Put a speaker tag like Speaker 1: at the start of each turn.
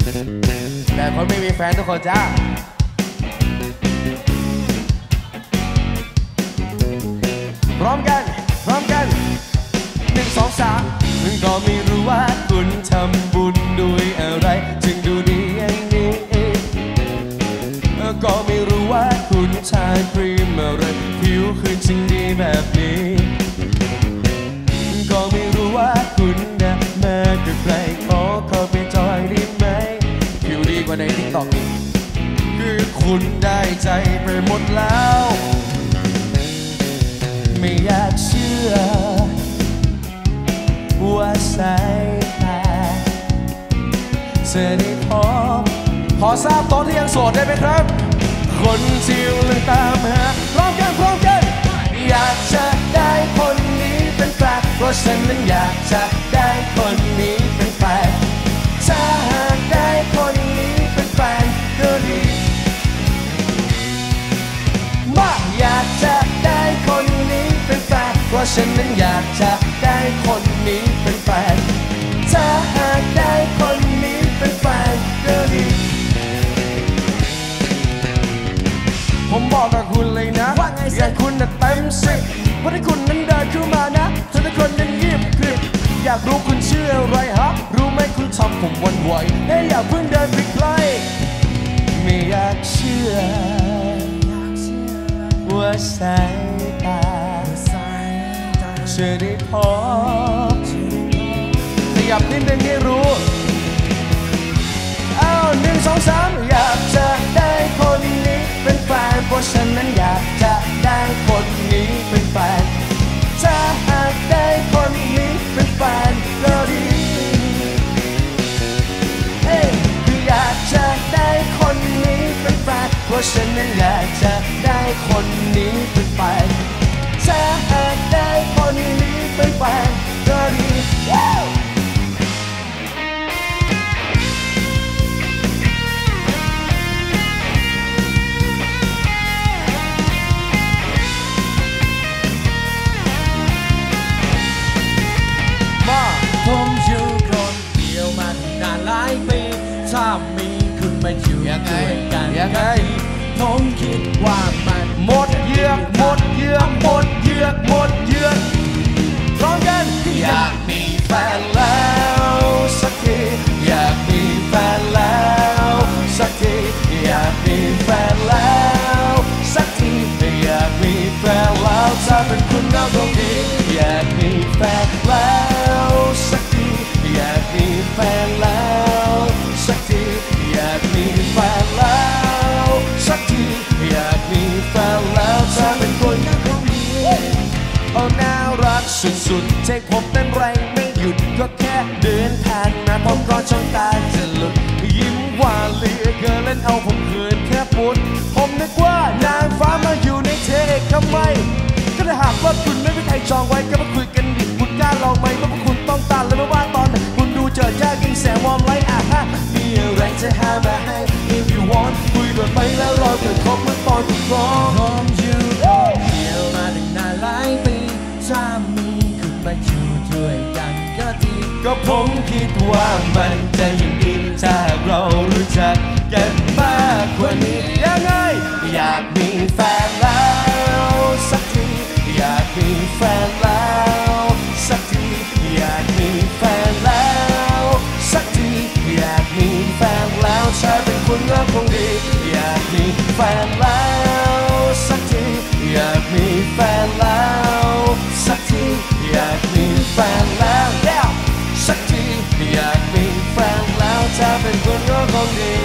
Speaker 1: แต่คนไม่มีแฟนทุกคนจ้าพร้อมกัน1 2 3มึงก็ไม่รู้ว่าคุณทำบุญด้วยอะไรจึงดูดีอย่างนี้ก็ไม่รู้ว่าคุณทาครีมอะไรผิวคุณจึงดีแบบนี้ก็ไม่รู้ว่าคุณนะมากับใครขอเข้าไปจอยได้ไหมผิวดีกว่าในติ๊กต็อกคือคุณได้ใจไปหมดแล้วไม่อยากเชื่อว่าสายตาเธอได้พอทราบตอนที่ยังโสดได้ไหมครับคนที่ยังตามหาพร้อมกันอยากจะได้คนนี้เป็นแฟนเพราะฉันนั้นอยากจะได้คนนี้เป็นแฟนถ้าหากได้คนนี้เป็นแฟนก็ดีอยากจะได้คนนี้เป็นแฟนเพราะฉันนั้นอยากจะได้คนนี้เป็นแฟนถ้าหากได้คนนี้เป็นแฟนก็ดีผมบอกกับคุณเลยนะว่าไงอยากคุณน่ะเต็ม10วันที่คุณนั้นเดินเข้ามานะเธอทุกคนนั้นเงียบกริบอยากรู้คุณชื่ออะไรฮะรู้ไหมคุณทำผมหวั่นไหวให้อย่าเพิ่งเดินไปใกล้ไม่อยากเชื่อว่าสายตาเธอได้พบขยับนิดนึงให้รู้1 2 3อยากจะได้คนนี้เป็นแฟนเพราะฉันนั้นอยากจะได้คนนี้เป็นแฟนถ้าหากได้คนนี้เป็นแฟนก็ดีคืออยากจะได้คนนี้เป็นแฟนเพราะฉันนั้นอยากจะได้คนนี้เป็นแฟนถ้าหากได้คนนี้เป็นแฟนก็ดี
Speaker 2: ผมอยู่คนเดียวมานานหลายปีถ้ามีคุณมาอยู่ด้วยกันผมคิดว่ามัน
Speaker 1: หมดเยือกพร้อมกันอยากมีแฟนแล้วสักทีอยากมีแฟนแล้วสักทีอยากมีแฟนแล้วสักทีอยากมีแฟนแล้วถ้าเป็นคุณก็คงดีอยากมีแฟนแล้วสักทีอยากมีแฟนแล้วสักทีอยากมีแฟนแล้วสักทีอยากมีแฟนแล้วถ้าเป็นคุณก็คงดีโอ้น่ารักสุดๆใจผมเป็นไรไม่หยุดก็แค่เดินผ่านมาผมก็จ้องตาจะหลุดยิ้มหวานเหลือเกินเล่นเอาผมเขินแค่พูดผมนึกว่านางฟ้ามาอยู่ในเทคทำไมก็ถ้าหากว่าคุณไม่มีใครจองไว้ก็มาคุยกันดิคุณกล้าลองไหมว่าพวกคุณต้องตามและไม่ว่าตอนไหนคุณดูเจอแค่กินแสงวอร์มไลท์มีอะไรจะหามาให้ if you want คุยกันไปแล้วรอเกิดคบเมื่อตอนคุณร้อง
Speaker 2: ผมอยู่คนเดียวมาตั้งนานหลายปีถ้ามีคุณมาอยู่ด้วยกันก็ดี
Speaker 1: ก็ผมคิดว่ามันจะยิ่งดีถ้าเรารู้จักกันมากกว่านี้ยังไงอยากมีแฟนแล้วสักทีอยากมีแฟนแล้วสักทีอยากมีแฟนแล้วสักทีอยากมีแฟนแล้วถ้าเป็นคุณก็คงดีอยากมีแฟนแล้วสักทีอยากมีแฟนแล้วสักทีอยากมีแฟนแล้วสักทีอยากมีแฟนแล้วถ้าเป็นคุณก็คงดี